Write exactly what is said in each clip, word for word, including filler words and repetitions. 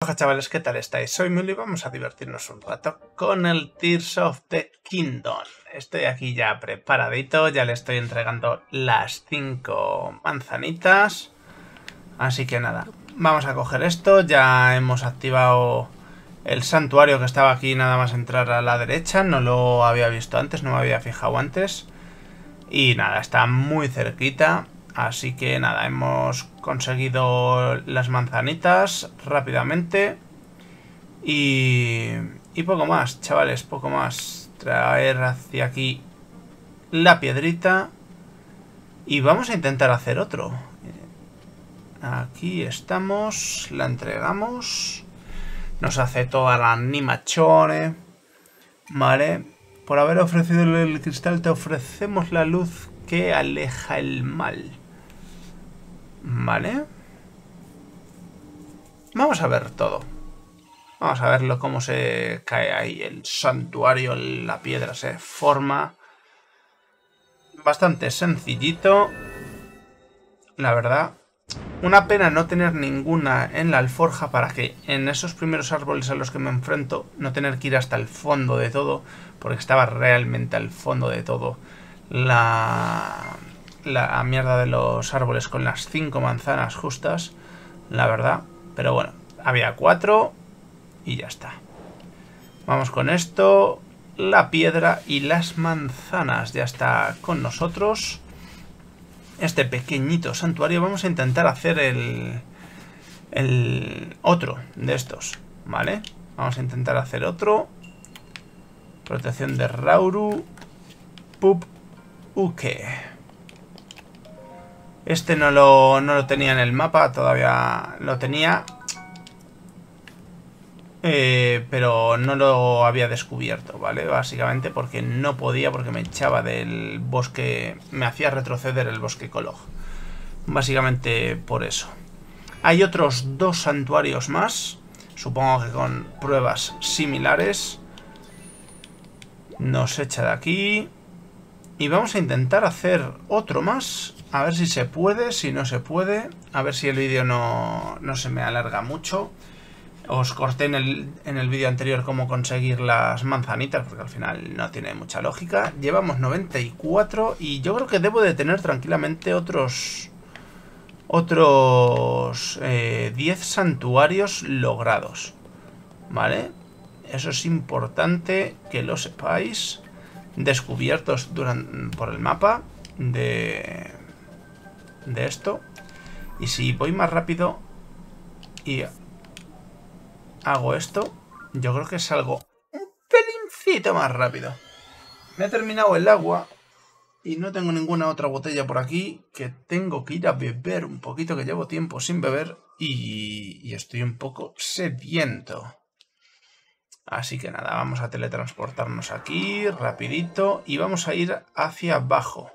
Hola chavales, ¿qué tal estáis? Soy Muli y vamos a divertirnos un rato con el Tears of the Kingdom. Estoy aquí ya preparadito, ya le estoy entregando las cinco manzanitas. Así que nada, vamos a coger esto. Ya hemos activado el santuario que estaba aquí nada más entrar a la derecha. No lo había visto antes, no me había fijado antes. Y nada, está muy cerquita. Así que nada, hemos conseguido las manzanitas rápidamente. Y, y poco más, chavales, poco más. Traer hacia aquí la piedrita. Y vamos a intentar hacer otro. Aquí estamos, la entregamos. Nos hace toda la animazione. Vale. Por haber ofrecido el cristal te ofrecemos la luz que aleja el mal. Vale. Vamos a ver todo. Vamos a verlo cómo se cae ahí el santuario, la piedra se forma. Bastante sencillito. La verdad. Una pena no tener ninguna en la alforja para que en esos primeros árboles a los que me enfrento no tener que ir hasta el fondo de todo, porque estaba realmente al fondo de todo la, la mierda de los árboles con las cinco manzanas justas, la verdad. Pero bueno, había cuatro y ya está. Vamos con esto, la piedra y las manzanas ya está con nosotros. Este pequeñito santuario. Vamos a intentar hacer el, el otro de estos, ¿vale? Vamos a intentar hacer otro. Protección de Rauru. Pup Uke. Este no lo, no lo tenía en el mapa, todavía lo tenía. Eh, pero no lo había descubierto, ¿vale? Básicamente porque no podía, porque me echaba del bosque, me hacía retroceder el bosque Kolog. Básicamente por eso. Hay otros dos santuarios más, supongo que con pruebas similares. Nos echa de aquí. Y vamos a intentar hacer otro más, a ver si se puede, si no se puede. A ver si el vídeo no, no se me alarga mucho. Os corté en el, en el vídeo anterior cómo conseguir las manzanitas, porque al final no tiene mucha lógica. Llevamos noventa y cuatro y yo creo que debo de tener tranquilamente otros... Otros eh, diez santuarios logrados. ¿Vale? Eso es importante que lo sepáis. Descubiertos durante, por el mapa de, de esto. Y si voy más rápido y... hago esto, yo creo que salgo un pelincito más rápido. Me ha terminado el agua y no tengo ninguna otra botella por aquí, que tengo que ir a beber un poquito, que llevo tiempo sin beber y, y estoy un poco sediento. Así que nada, vamos a teletransportarnos aquí rapidito y vamos a ir hacia abajo.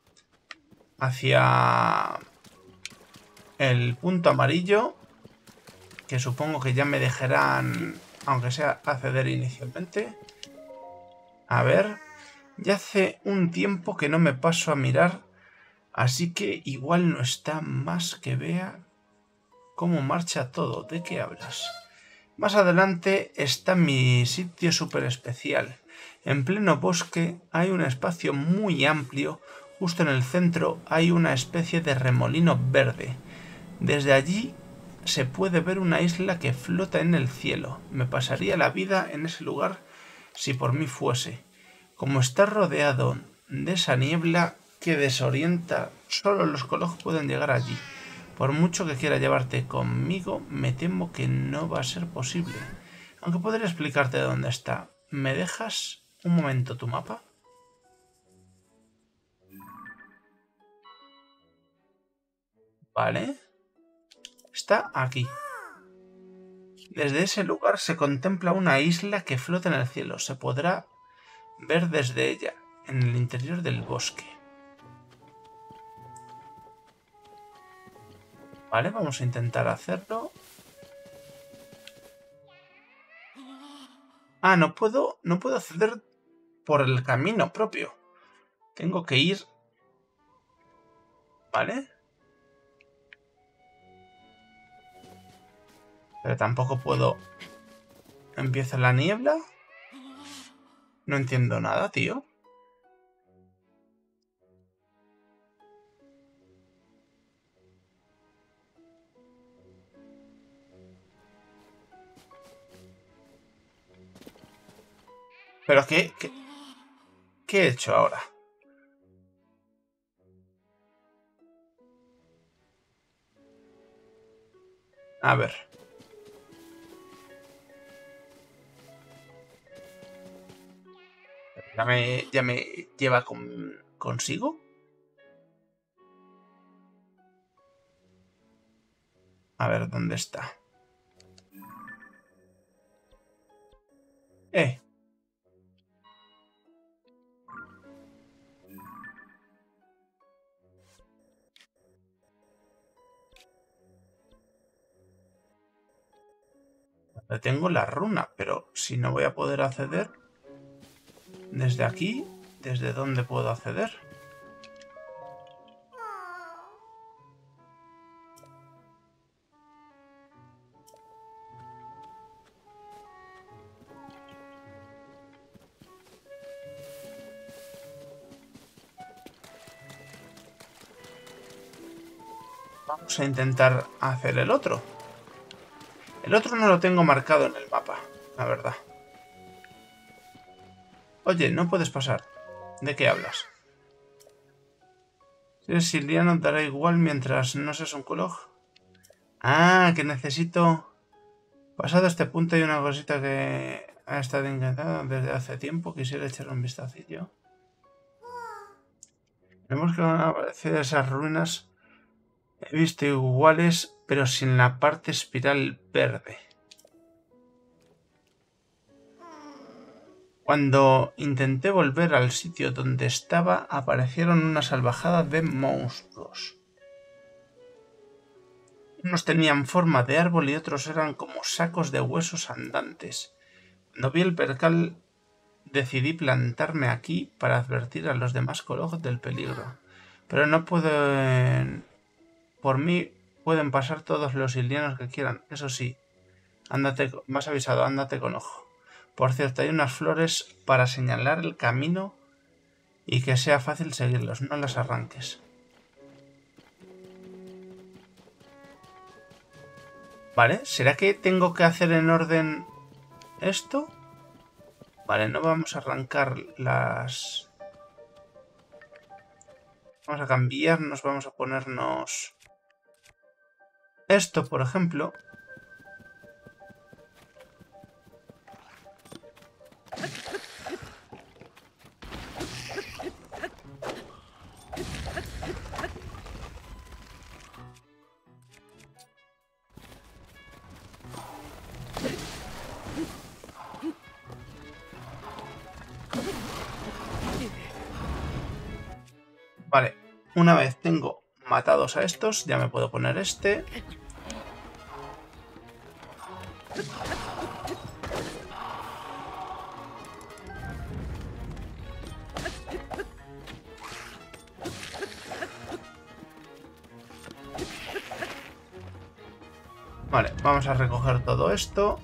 Hacia el punto amarillo, que supongo que ya me dejarán, aunque sea acceder inicialmente. A ver, ya hace un tiempo que no me paso a mirar, así que igual no está más que vea cómo marcha todo. ¿De qué hablas? Más adelante está mi sitio súper especial. En pleno bosque hay un espacio muy amplio. Justo en el centro hay una especie de remolino verde. Desde allí se puede ver una isla que flota en el cielo. Me pasaría la vida en ese lugar si por mí fuese. Como está rodeado de esa niebla que desorienta, solo los Kolog pueden llegar allí. Por mucho que quiera llevarte conmigo, me temo que no va a ser posible. Aunque podría explicarte dónde está. ¿Me dejas un momento tu mapa? Vale. Está aquí. Desde ese lugar se contempla una isla que flota en el cielo. Se podrá ver desde ella, en el interior del bosque. Vale, vamos a intentar hacerlo. Ah, no puedo, no puedo acceder por el camino propio. Tengo que ir... ¿Vale? Pero tampoco puedo... ¿Empieza la niebla? No entiendo nada, tío. ¿Pero qué, qué, qué he hecho ahora? A ver. ¿Ya me, ya me lleva con, consigo? A ver, ¿dónde está? Eh. Tengo la runa, pero si no voy a poder acceder... Desde aquí, ¿desde dónde puedo acceder? Vamos a intentar hacer el otro. El otro no lo tengo marcado en el mapa, la verdad. Oye, no puedes pasar. ¿De qué hablas? Si eres siliano, dará igual mientras no seas un Kulog. Ah, que necesito... Pasado este punto hay una cosita que ha estado encantada desde hace tiempo. Quisiera echarle un vistacillo. Vemos que van a aparecer esas ruinas. He visto iguales, pero sin la parte espiral verde. Cuando intenté volver al sitio donde estaba, aparecieron una salvajada de monstruos. Unos tenían forma de árbol y otros eran como sacos de huesos andantes. Cuando vi el percal, decidí plantarme aquí para advertir a los demás Kulog del peligro. Pero no pueden... Por mí pueden pasar todos los silianos que quieran. Eso sí, ándate, más avisado, ándate con ojo. Por cierto, hay unas flores para señalar el camino y que sea fácil seguirlos. No las arranques. Vale, ¿será que tengo que hacer en orden esto? Vale, no vamos a arrancar las... Vamos a cambiarnos, vamos a ponernos... Esto, por ejemplo. Vale, una vez tengo matados a estos, ya me puedo poner este. Vale, vamos a recoger todo esto.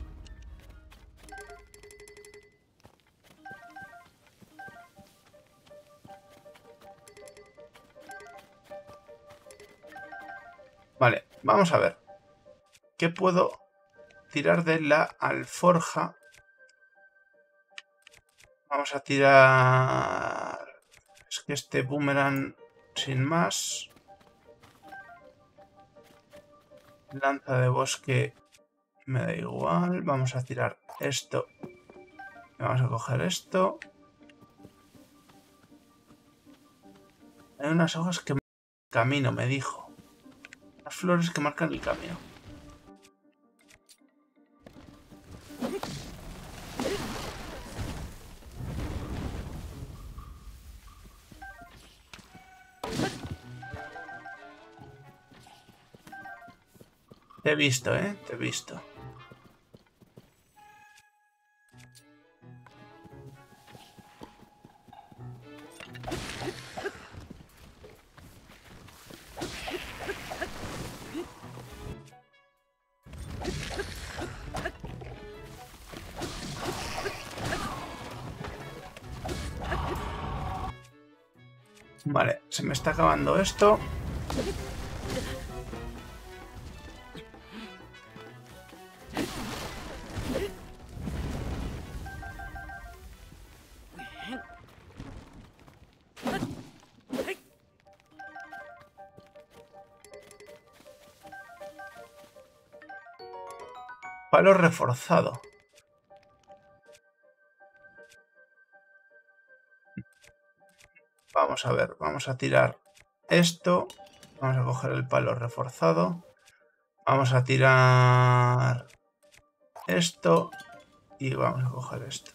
Vale, vamos a ver. ¿Qué puedo tirar de la alforja? Vamos a tirar... Es que este boomerang sin más. Lanza de bosque me da igual. Vamos a tirar esto. Vamos a coger esto. Hay unas hojas que marcan el camino, me dijo. Las flores que marcan el camino. Te he visto, ¿eh? Te he visto. Vale, se me está acabando esto. Palo reforzado. Vamos a ver, vamos a tirar esto. Vamos a coger el palo reforzado. Vamos a tirar esto. Y vamos a coger esto.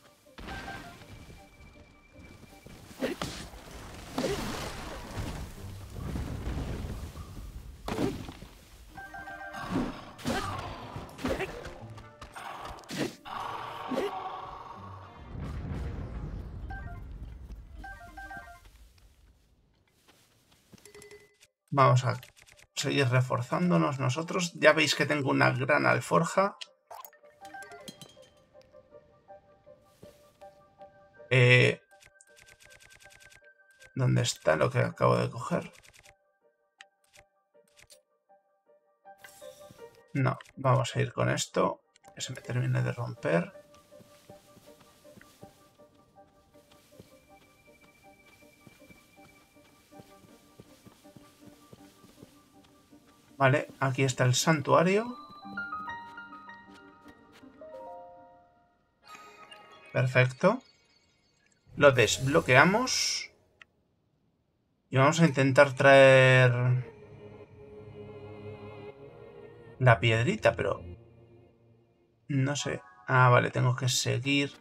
Vamos a seguir reforzándonos nosotros. Ya veis que tengo una gran alforja. Eh, ¿Dónde está lo que acabo de coger? No, vamos a ir con esto. Que se me termine de romper. Vale, aquí está el santuario. Perfecto. Lo desbloqueamos. Y vamos a intentar traer la piedrita, pero no sé. Ah, vale, tengo que seguir.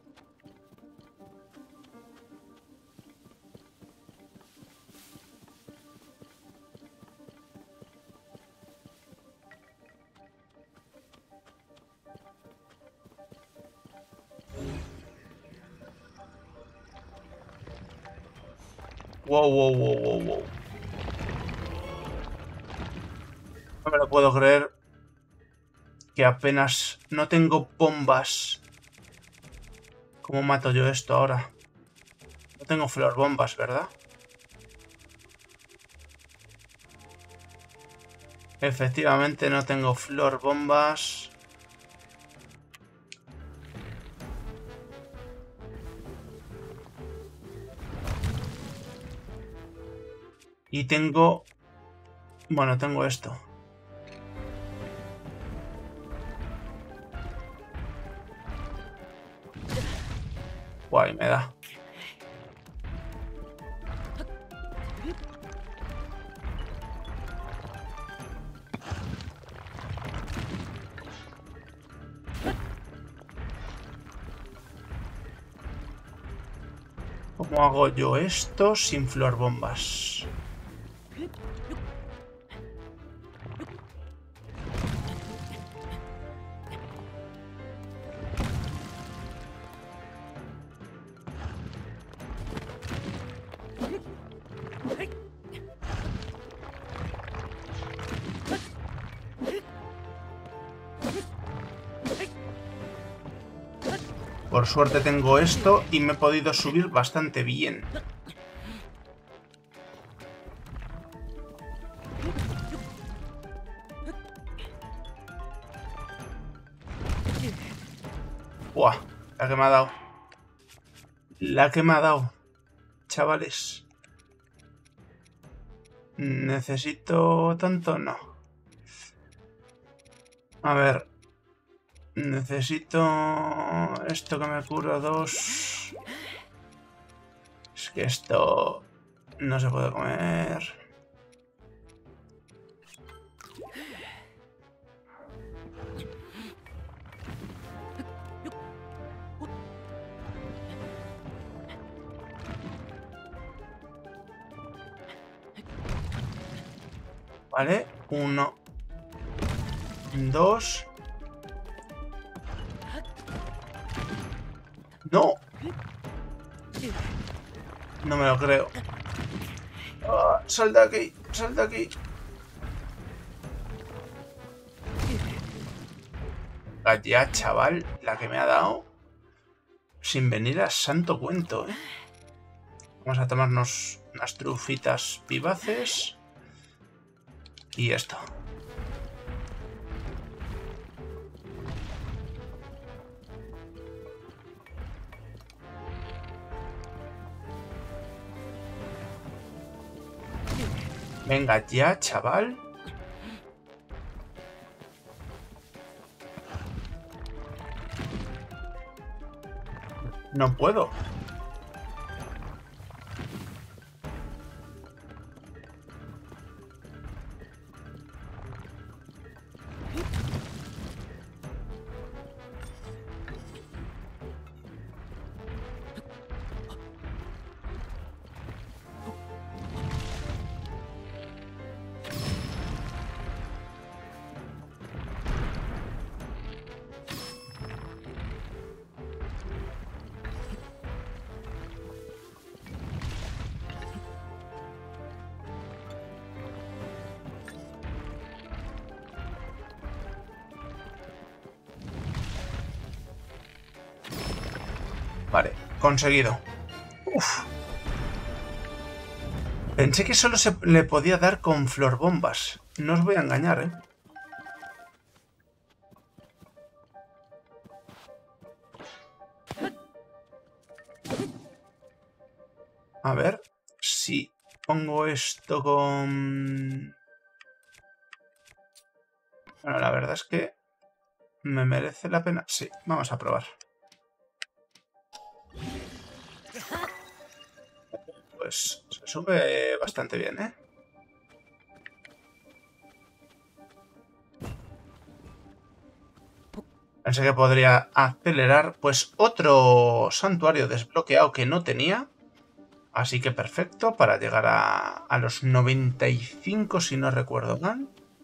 Wow, wow, wow, wow, wow. No me lo puedo creer. Que apenas no tengo bombas. ¿Cómo mato yo esto ahora? No tengo flor bombas, ¿verdad? Efectivamente no tengo flor bombas. Y tengo... Bueno, tengo esto. Guay, me da. ¿Cómo hago yo esto sin flor bombas? Por suerte tengo esto y me he podido subir bastante bien. Buah, la que me ha dado. La que me ha dado. Chavales. ¿Necesito tanto? No. A ver. Necesito esto que me cura dos. Es que esto no se puede comer. Vale, uno, dos. ¡No! No me lo creo. Oh, ¡sal de aquí! ¡Sal de aquí! Ya, chaval, la que me ha dado. Sin venir a santo cuento, ¿eh? Vamos a tomarnos unas trufitas vivaces. Y esto. Venga ya, chaval. No puedo. Vale, conseguido. Uf. Pensé que solo se le podía dar con florbombas. No os voy a engañar, ¿eh? A ver si pongo esto con... Bueno, la verdad es que me merece la pena. Sí, vamos a probar. Pues se sube bastante bien, ¿eh? Pensé que podría acelerar. Pues otro santuario desbloqueado que no tenía. Así que perfecto para llegar a, a los noventa y cinco, si no recuerdo mal.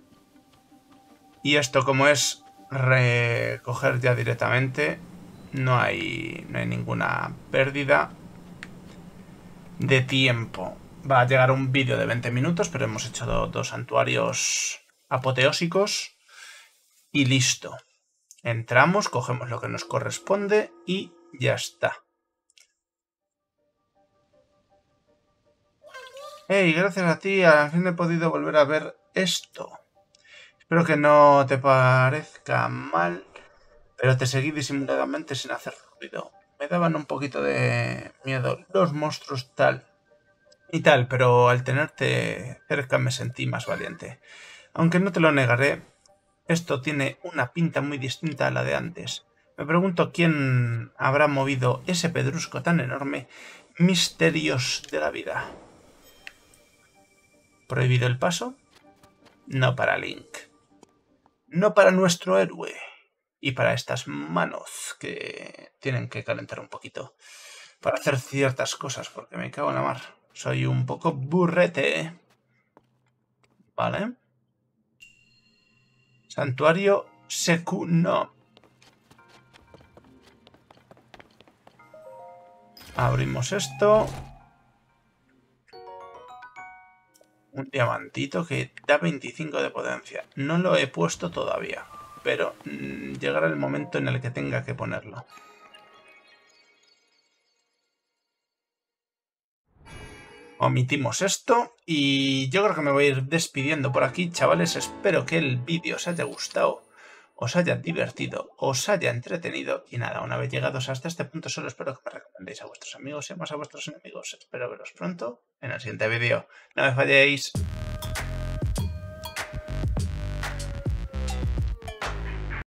Y esto, como es recoger ya directamente, no hay, no hay ninguna pérdida de tiempo. Va a llegar un vídeo de veinte minutos, pero hemos hecho do, dos santuarios apoteósicos y listo. Entramos, cogemos lo que nos corresponde y ya está. Hey, gracias a ti, al fin he podido volver a ver esto. Espero que no te parezca mal, pero te seguí disimuladamente sin hacer ruido. Me daban un poquito de miedo los monstruos tal y tal, pero al tenerte cerca me sentí más valiente. Aunque no te lo negaré, esto tiene una pinta muy distinta a la de antes. Me pregunto quién habrá movido ese pedrusco tan enorme. Misterios de la vida. ¿Prohibido el paso? No para Link. No para nuestro héroe. Y para estas manos que tienen que calentar un poquito. Para hacer ciertas cosas, porque me cago en la mar. Soy un poco burrete. Vale. Santuario Sekuno. Abrimos esto. Un diamantito que da veinticinco de potencia. No lo he puesto todavía, pero mmm, llegará el momento en el que tenga que ponerlo. Omitimos esto y yo creo que me voy a ir despidiendo por aquí, chavales. Espero que el vídeo os haya gustado, os haya divertido, os haya entretenido. Y nada, una vez llegados hasta este punto, solo espero que me recomendéis a vuestros amigos y más a vuestros enemigos. Espero veros pronto en el siguiente vídeo. No me falléis.